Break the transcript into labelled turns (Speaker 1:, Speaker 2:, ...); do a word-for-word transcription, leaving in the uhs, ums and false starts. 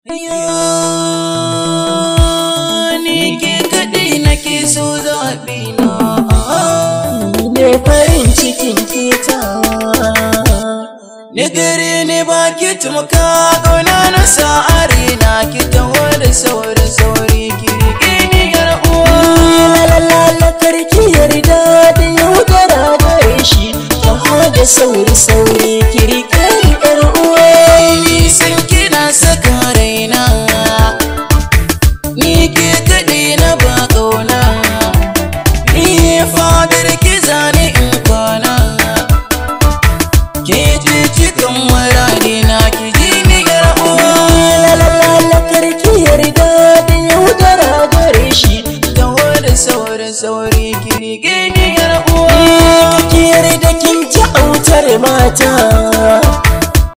Speaker 1: Ni ke kaɗai nake so zaɓina,
Speaker 2: ne farin cikin ketawa.
Speaker 1: ni gare ne ba ki tumka ƙauna na sa'ari na ki taho da sauri sauri ki riƙe ni yar uwa.
Speaker 2: Lalala karki yarda da yaudara gare shi, taho da sauri sauri ki riƙe ni yar uwa.
Speaker 1: Ni san kina saka raina, ni ke kaɗai na ba ƙauna, ni fadar ki zane in kwana, ke ce cikin maradi na ki ji ni yar uwa.
Speaker 2: Lalala karki yarda da yaudara gare shi,
Speaker 1: taho da sauri sauri ki riƙe ni yar uwa.
Speaker 2: ki yarda kin ji autar mata.